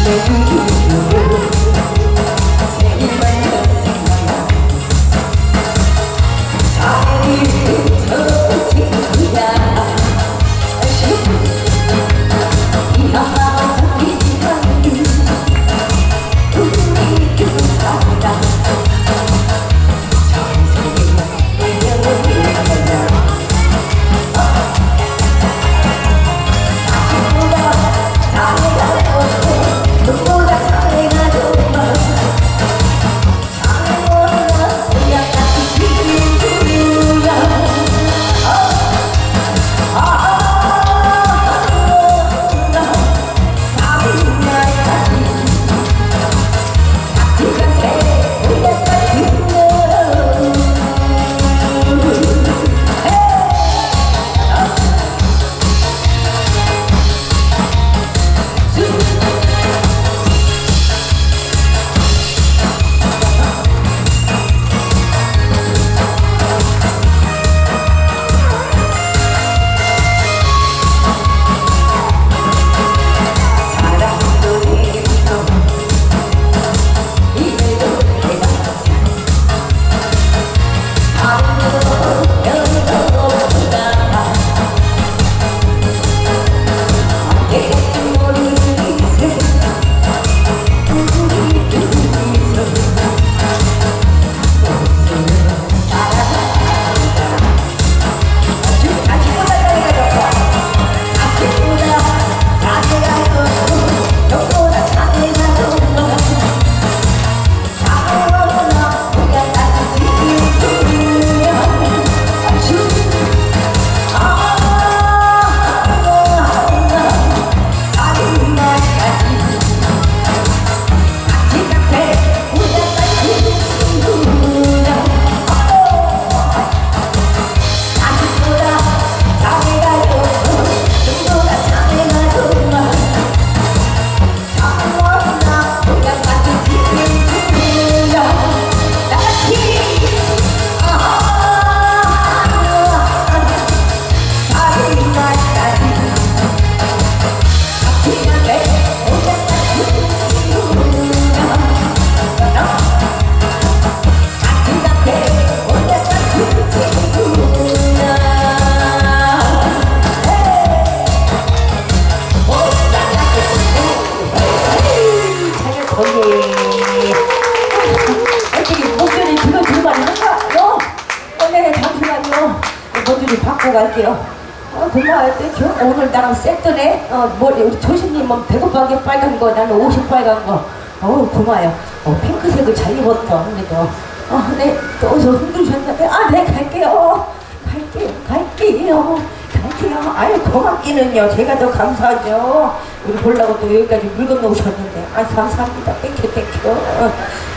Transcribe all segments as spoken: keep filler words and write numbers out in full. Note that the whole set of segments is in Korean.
바꿔 갈게요. 어, 고마워요. 오늘 나랑 세트네. 어, 머리, 우리 조신님은 배고파게 빨간 거, 나는 옷이 빨간 거. 어우, 고마워요. 어, 핑크색을 잘 입었어. 근데도. 어, 네, 또 어디서 흔들으셨는데. 아, 네, 갈게요. 갈게요. 갈게요. 갈게요. 아유, 고맙기는요. 제가 더 감사하죠. 우리 보려고 또 여기까지 물건 놓으셨는데. 아, 감사합니다. 땡큐, 땡큐. 어.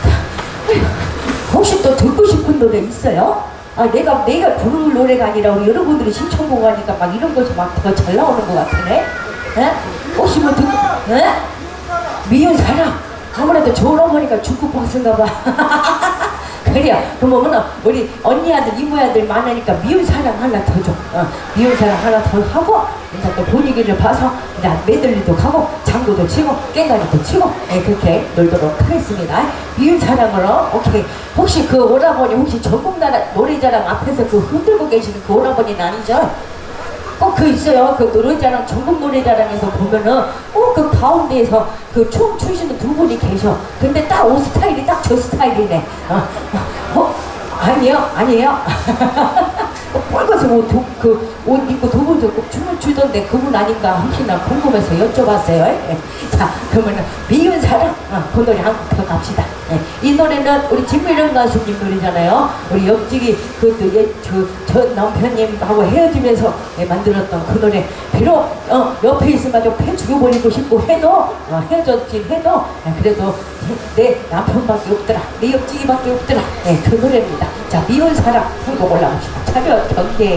혹시 또 듣고 싶은 노래 있어요? 아, 내가, 내가 부를 노래가 아니라 우리 여러분들이 신청곡 하니까 막 이런 것이 막 더 잘 나오는 것 같으네? 에? 혹시 뭐 듣고, 에? 미운 사람. 아무래도 좋은 어머니가 중국 박스인가 봐. 그래요. 그러면 우리 언니 아들, 이모 아들 많으니까 미운 사랑 하나 더 줘. 어, 미운 사랑 하나 더 하고, 이제 또 분위기를 봐서, 이제 메들리도 가고, 장구도 치고, 깽가리도 치고, 네, 그렇게 놀도록 하겠습니다. 미운 사랑으로, 오케이. 혹시 그 오라버니, 혹시 전국나라 노래자랑 앞에서 그 흔들고 계시는 그 오라버니는 아니죠? 꼭 그 있어요. 그 노래자랑, 전국 노래자랑에서 보면은 꼭 그 가운데에서 그 춤 추시는 두 분이 계셔. 근데 딱 옷 스타일이 딱 저 스타일이네. 어? 어? 아니에요? 아니에요? 빨간색 옷, 그, 옷 입고 두 분도 꼭 춤을 추던데 그분 아닌가 혹시나 궁금해서 여쭤봤어요. 네. 자, 그러면은 미운 사랑, 어, 그 노래 한 곡 더 갑시다. 네. 이 노래는 우리 진미령 가수님 노래잖아요. 우리 옆집이 그또 예, 저, 저 남편님하고 헤어지면서 예, 만들었던 그 노래. 비록 어, 옆에 있으면 좀 패 죽여버리고 싶고 해도 어, 헤어졌긴 해도 예, 그래도 내 남편밖에 없더라, 내 옆집이밖에 없더라. 네, 그 노래입니다. 자, 미운 사랑 한 곡 올라갑시다. 차렷 경계.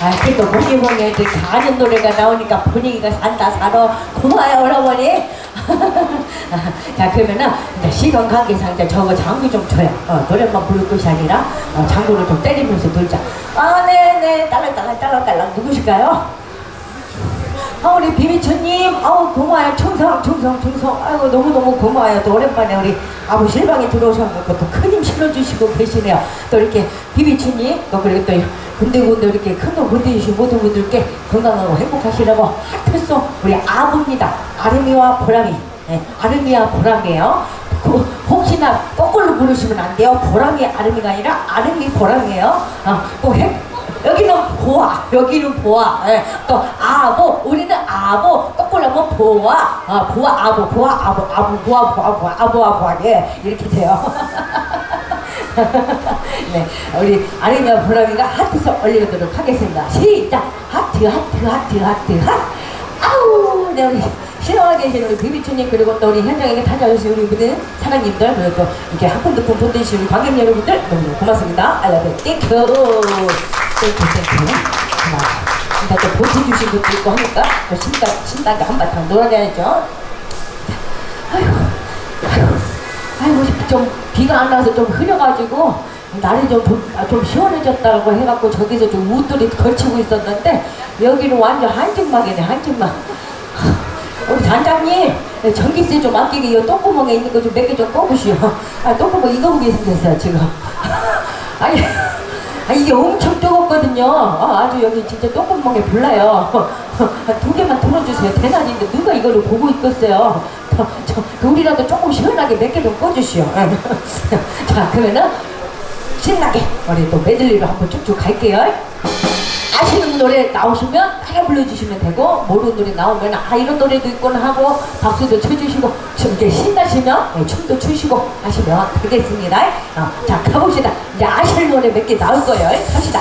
아, 그래도 모기몽에 이렇게 아는 노래가 나오니까 분위기가 산다 살아. 고마워요 어머니. 자, 그러면은 이제 시간 관계상 이제 저거 장구 좀 쳐요. 어, 노래만 부를 것이 아니라 어, 장구를 좀 때리면서 놀자. 아, 네네, 딸랑딸랑 딸랑딸랑 누구실까요? 아, 우리 비비천님, 아우 고마워요. 충성 충성 충성. 아이고 너무너무 고마워요. 또 오랜만에 우리 아부 실방에 들어오셔서 또 큰 힘 실어주시고 계시네요. 또 이렇게 비비천님, 또 그리고 또 군데군데 이렇게 큰 돈 보내주신 모든 분들께 건강하고 행복하시라고 하트송 우리 아부입니다. 아름이와 보람이. 네, 아름이와 보람이에요. 그, 혹시나 거꾸로 부르시면 안 돼요. 보람이 아름이가 아니라 아름이 보람이에요. 어, 꼭 해. 여기는 보아, 여기는 보아. 예. 또 아보, 우리는 아보, 거꾸로 하면 보아. 아, 보아, 아보, 보아, 아보, 아보, 보아, 보아, 보아, 아보, 아보, 예, 이렇게 돼요. 네, 우리 아리미와 보람이가 하트송 올려드리도록 하겠습니다. 시작! 하트, 하트, 하트, 하트, 하트. 아우, 네, 우리 신호하게 계신 우리 비비추님, 그리고 또 우리 현장에 찾아오신 우리 모든 사장님들, 그리고 또 이렇게 한 푼 두 푼 보내주신 우리 관객 여러분들 너무 고맙습니다. I love you. 땡큐. 땡큐, 땡큐. 고마워요. 또 보태 주신 것도 있고 하니까 또 신당, 신당과 한바탕 놀아야죠. 아이고, 아이고, 아이고, 좀 비가 안 와서 좀 흐려가지고 날이 좀, 좀 시원해졌다고 해갖고 저기서 좀 웃돌이 걸치고 있었는데 여기는 완전 한증막이네, 한증막. 우리 단장님, 전기세 좀 아끼게 이 똥구멍에 있는 거 좀 몇 개 좀 꺼보시오. 아, 똥구멍 이거 보게 생겼어요, 지금. 아니, 아, 이게 엄청 뜨겁거든요. 아, 아주 여기 진짜 똥구멍에 불나요. 두 개만 틀어주세요. 대낮인데 누가 이거를 보고 있겠어요. 저, 저, 우리라도 조금 시원하게 몇 개 좀 꺼주시오. 자, 그러면은 신나게 우리 또 메들리로 한번 쭉쭉 갈게요. 아시는 노래 나오시면 따라 불러주시면 되고, 모르는 노래 나오면 아 이런 노래도 있구나 하고 박수도 쳐주시고 이렇게 신나시면 네, 춤도 추시고 하시면 되겠습니다. 어, 자, 가봅시다. 이제 아실 노래 몇 개 나올 거예요. 갑시다.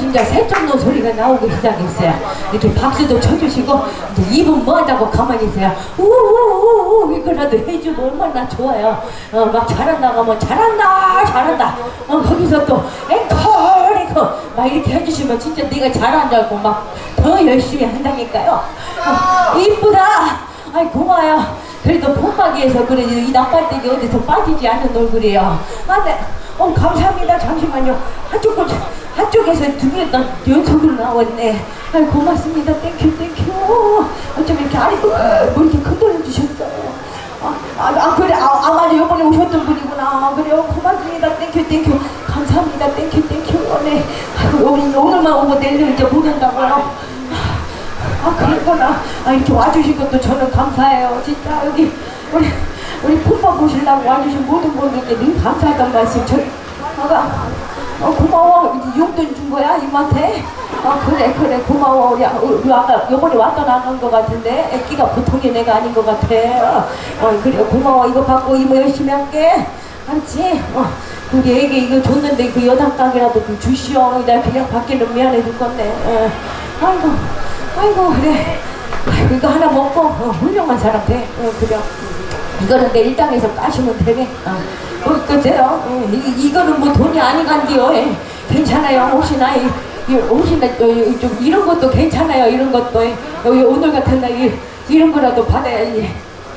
이제 새tom노 소리가 나오기 시작했어요. 이렇게 박수도 쳐주시고 이제 입은 뭐 한다고 가만히 있어요. 우우우우 이거라도 해주면 얼마나 좋아요. 어, 막 잘한다고 하면 잘한다 잘한다. 어, 거기서 또 앵콜 앵콜 막 이렇게 해주시면 진짜 네가 잘한다고 막 더 열심히 한다니까요. 어, 이쁘다. 아이 고마워요. 그래도 폼박이에서 그래 이 나팔대기 어디서 빠지지 않는 얼굴이에요. 아, 네. 어, 감사합니다. 잠시만요. 한쪽 거, 한쪽에서 두 개다 연속으로 나왔네. 아이 고맙습니다. 땡큐 땡큐. 어쩜 이렇게 아이고 뭐 이렇게 큰 돈을 주셨어요. 아, 아, 아 그래 아, 아 맞아 요번에 오셨던 분이구나. 그래요 고맙습니다. 땡큐 땡큐. 감사합니다. 땡큐 땡큐. 네. 아이고 오늘, 오늘만 오고 내일 이제 못 온다고요. 아 그랬구나. 아 이렇게 와주신 것도 저는 감사해요. 진짜 여기 우리 우리 풋밥 보시려고 와주신 모든 분들께 늘 감사하다는 말씀 저 아가 어 고마워. 용돈 준 거야 이모한테? 아 그래 그래 고마워. 우리, 우리 아까 요번에 왔다 나간 거 같은데 애기가 보통의 내가 아닌 것 같아. 어 그래 고마워. 이거 받고 이모 열심히 할게. 알았지? 어 우리 애기 이거 줬는데 그 여당 가게라도 좀 주시오. 내가 그냥 받기는 미안해 죽겠네. 어. 아이고 아이고 그래. 아이고, 이거 하나 먹고 어, 훌륭한 사람 돼. 어, 그래. 이거는 내 일당에서 까시면 되네. 어, 어 그래요. 어, 이, 이거는 뭐 돈이 아니간디요. 예. 괜찮아요. 혹시나 이, 이, 혹시나 어, 좀 이런 것도 괜찮아요. 이런 것도 예. 여기 오늘 같은 날 이, 이런 거라도 받아야지.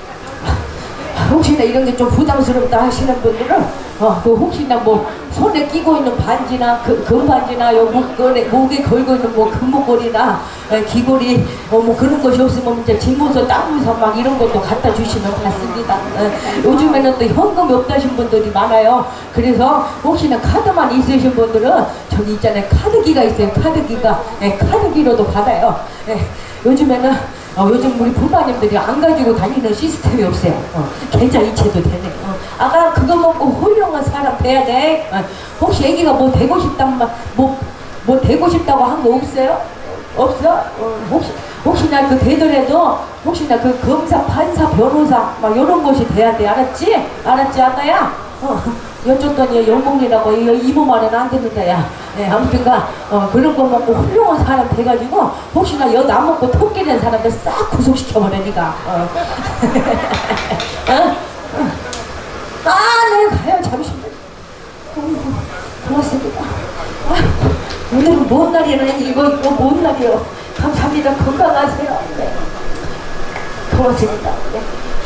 혹시나 이런 게 좀 부담스럽다 하시는 분들은 어, 그 혹시나 뭐 손에 끼고 있는 반지나 그, 금반지나 요 목걸이, 목에 걸고 있는 뭐 금목걸이나 에, 귀걸이 어, 뭐 그런 것이 없으면 이제 집문서 땅문서 막 이런 것도 갖다 주시면 받습니다. 에, 요즘에는 또 현금이 없다신 분들이 많아요. 그래서 혹시나 카드만 있으신 분들은 저기 있잖아요. 카드기가 있어요. 카드기가 에, 카드기로도 받아요. 에, 요즘에는 어, 요즘 우리 부모님들이 안 가지고 다니는 시스템이 없어요. 어, 계좌 이체도 되네. 어, 아가 그거 먹고 훌륭한 사람 돼야 돼. 어, 혹시 애기가 뭐 되고 싶단 말, 뭐, 뭐 되고 싶다고 한 거 없어요? 없어? 어, 혹시, 혹시나 그 되더라도 혹시나 그 검사, 판사, 변호사 막 이런 것이 돼야 돼. 알았지? 알았지 아가야? 어, 여쭸더니 영봉이라고 이모 말은 안 듣는다 야. 네, 아무튼가 어, 그런 거 먹고 훌륭한 사람 돼가지고 혹시나 여 안 먹고 토끼 된 사람들 싹 구속시켜버려 니가. 어. 어? 어. 아, 네 가요. 잠시만. 어, 고맙습니다. 아, 오늘은 뭔 날이라니 이거 이거 뭔 날이요. 감사합니다. 건강하세요. 네. 고맙습니다. 네.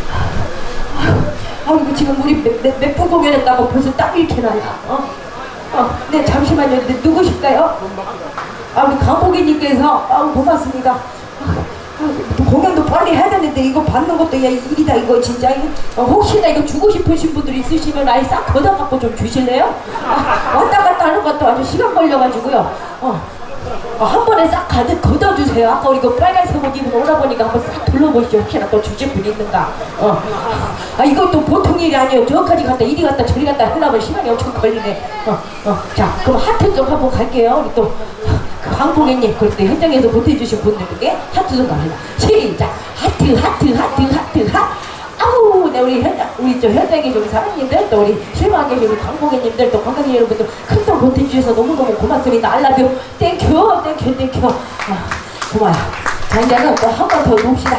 아, 이거 지금 우리 몇 분 공연했다고 벌써 땀이 이렇게 나요. 어? 어, 네, 잠시만요. 네, 누구실까요? 아, 우리 강복희님께서, 아, 고맙습니다. 아, 아, 공연도 빨리 해야 되는데, 이거 받는 것도 야, 일이다, 이거 진짜. 어, 혹시나 이거 주고 싶으신 분들 있으시면 아예 싹 걷어갖고 좀 주실래요? 아, 왔다 갔다 하는 것도 아주 시간 걸려가지고요. 어. 어, 한 번에 싹 가득 걷어주세요. 아까 우리 그 빨간색 옷 입은 오라버니가 한번 싹 둘러보시죠. 혹시나 또 주실 분 있는가. 어. 아, 이것도 보통 일이 아니에요. 저까지 갔다 이리 갔다 저리 갔다 하려면 시간이 엄청 걸리네. 어, 어. 자, 그럼 하트 좀 한번 갈게요. 우리 또 강봉혜님, 그리고 현장에서 보태주신 분들께 하트 좀 갑니다. 시작! 하트, 하트, 하트, 하트, 하트. 아우, 네, 우리 현장, 우리 저 현장에 좀 사장님들, 또 우리 실망하게 우리 강봉혜님들, 또 관광객 여러분들 큰 돈 보태주셔서 너무너무 고맙습니다. 알라뷰, 땡큐, 땡큐, 땡큐. 아, 고마워요. 자, 이제는 또 한 번 더 봅시다.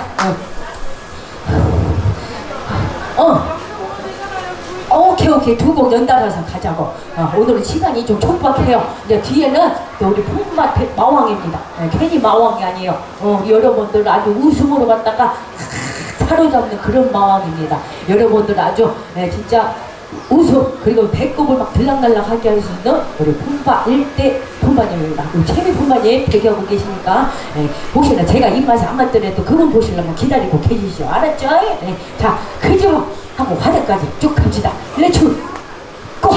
어. 어. 오케이, 오케이. 두 곡 연달아서 가자고. 어, 오늘은 시간이 좀 촉박해요. 이제 뒤에는 또 우리 폼맛 마왕입니다. 네, 괜히 마왕이 아니에요. 어, 여러분들 아주 웃음으로 갔다가 사로잡는 그런 마왕입니다. 여러분들 아주 네, 진짜 웃음 그리고 배꼽을 막 들락날락하게 할 수 있는 우리 폼바 일대 폼바님입니다. 우리 최미 폼바님 대기하고 계시니까 네, 혹시나 제가 입맛에 안 맞더라도 그분 보시려면 기다리고 계시죠. 알았죠? 네, 자, 크지마 하고 화장까지 쭉 갑시다. 렛츠 고!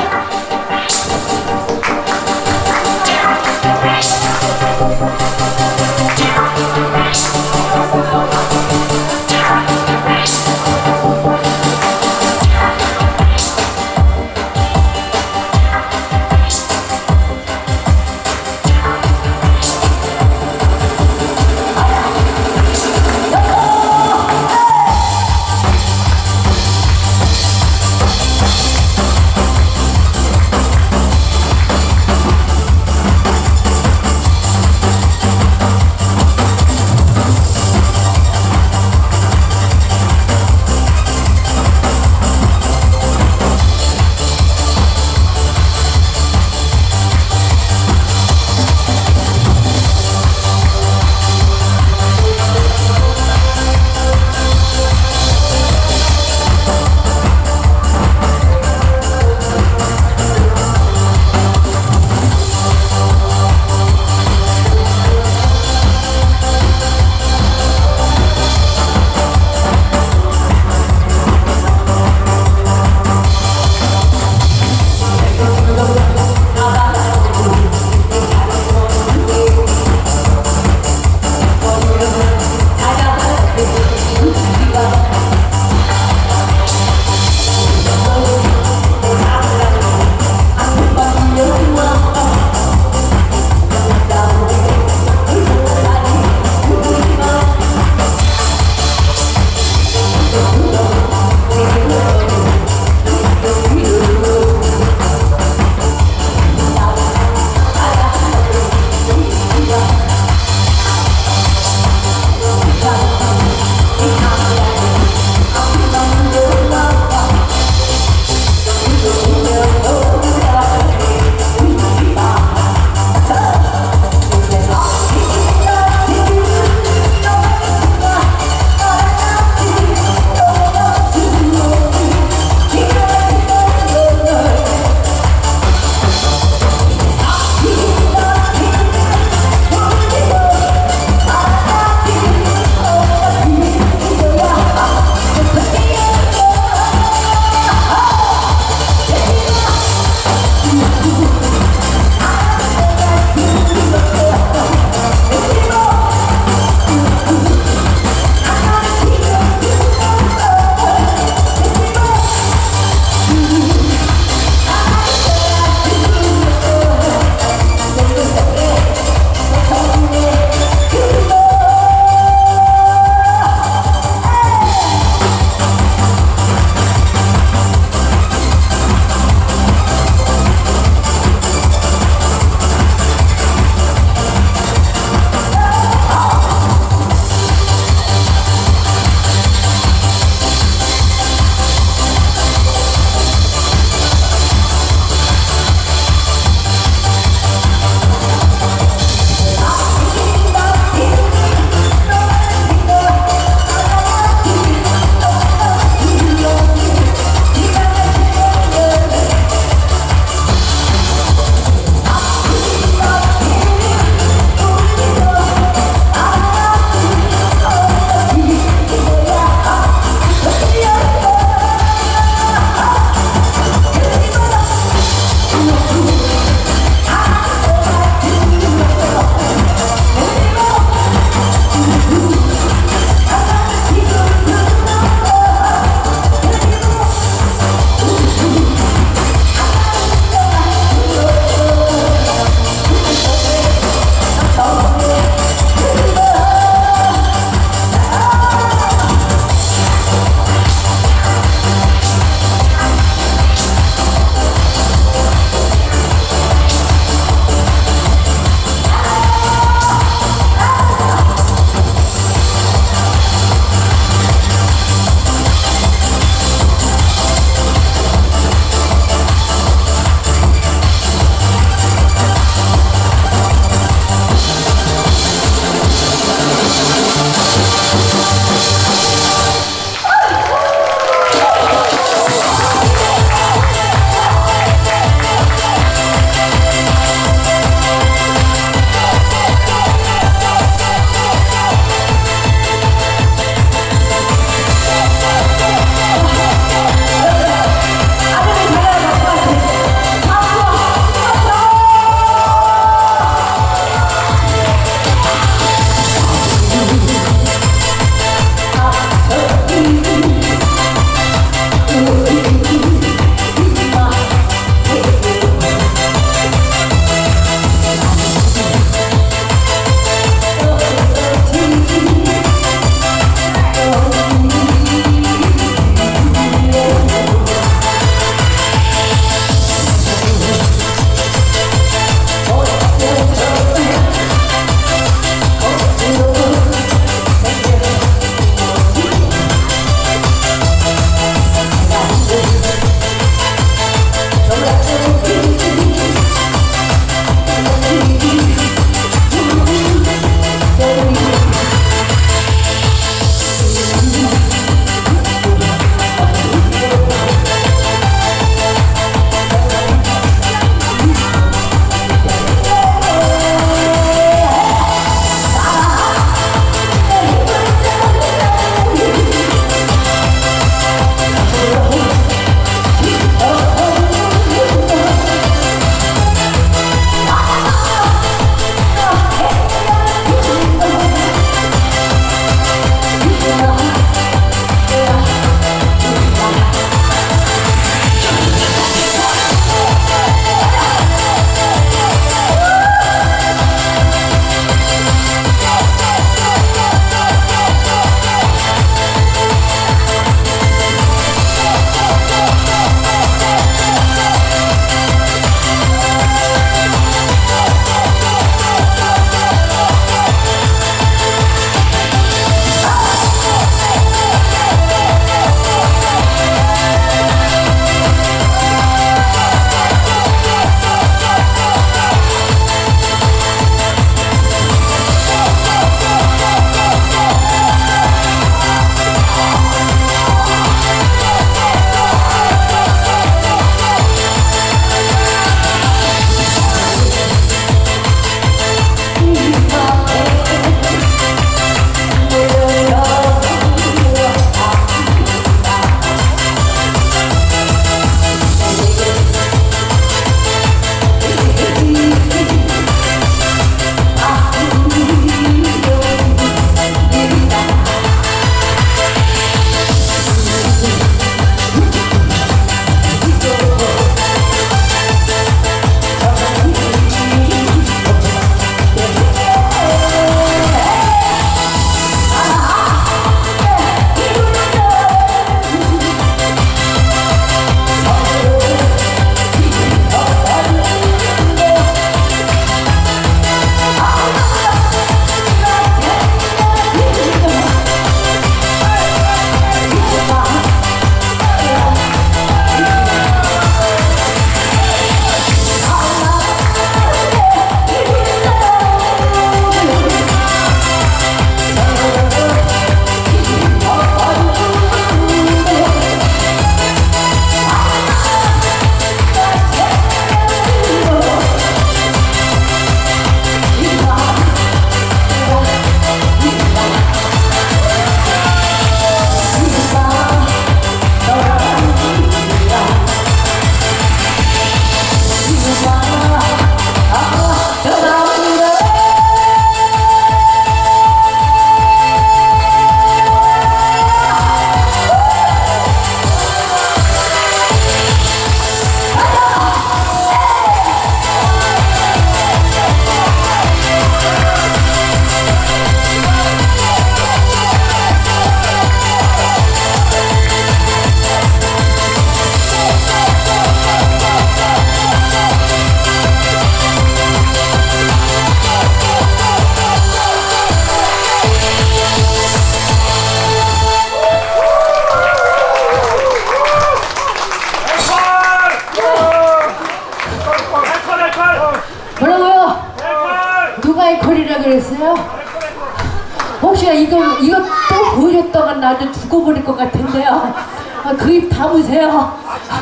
혹시나 이거 이거 또 보여줬다가 나도 죽어버릴 것 같은데요. 아, 그 입 담으세요.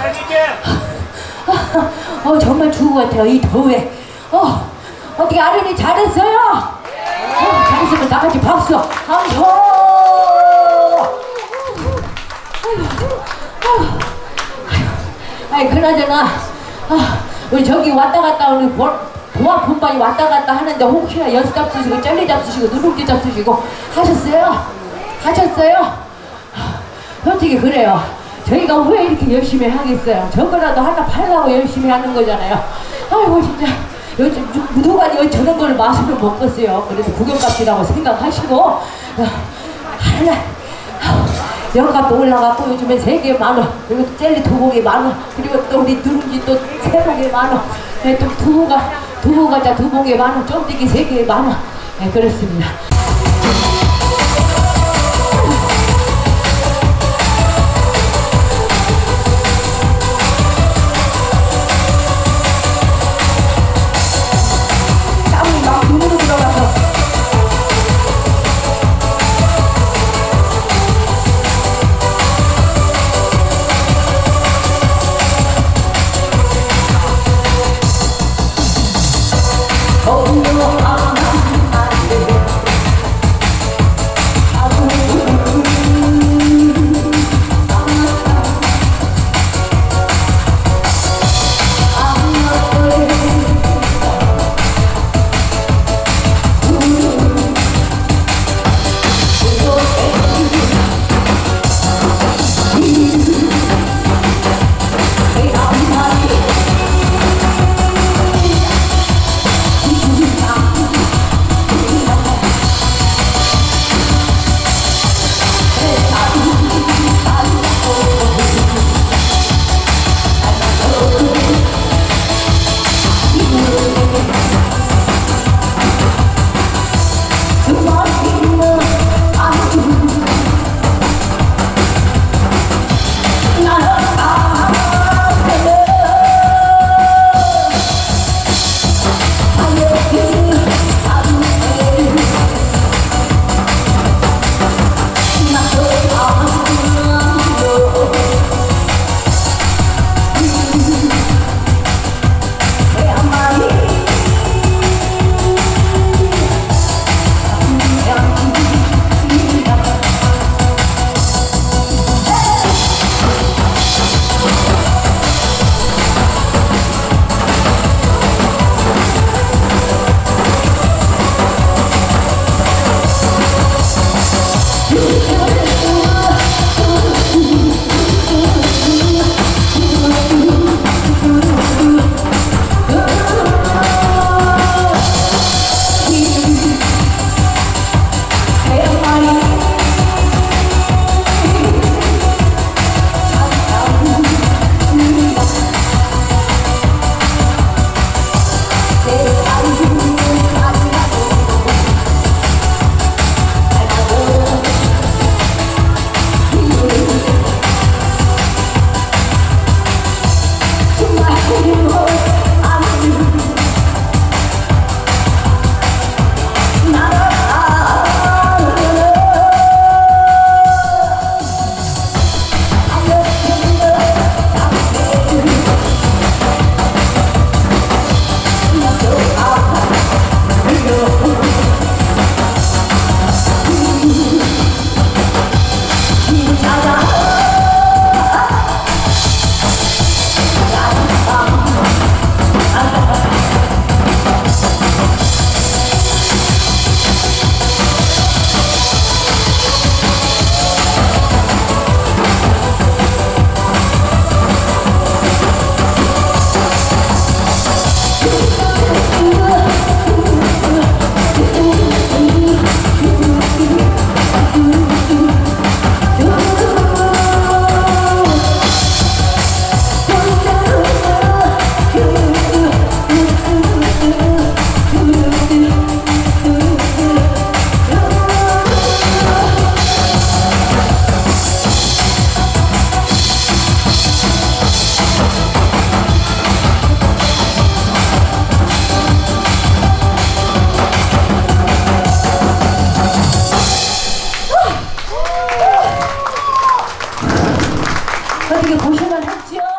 아, 어 정말 죽은 것 같아요 이 더위에. 어 어떻게 아린이 잘했어요? 어, 잘했으면 나같이 박수. 함성. 아이 그나저나 아, 우리 저기 왔다 갔다 우리 보아 분반이 왔다 갔다 하는데 혹시나 연수 잡수시고 젤리 잡수시고 누룽지 잡수시고 하셨어요? 하셨어요? 솔직히 그래요. 저희가 왜 이렇게 열심히 하겠어요? 저거라도 하나 팔라고 열심히 하는 거잖아요. 아이고 진짜 요즘 누가 저런 걸 맛으로 먹겠어요. 그래서 구경값이라고 생각하시고 하나 연값도 올라갔고 요즘에 세 개 만 원, 그리고 젤리 두 봉이 만 원, 그리고 또 우리 누룽지 또 세 봉에 만 원, 네, 또 두부가 두부 과자 두 봉에 만 원, 쫀디기 세 개에 만 원. 네, 그렇습니다. 땀이 막 눈으로 들어가서. Oh, no, I'm not 어떻게 고생을 했죠?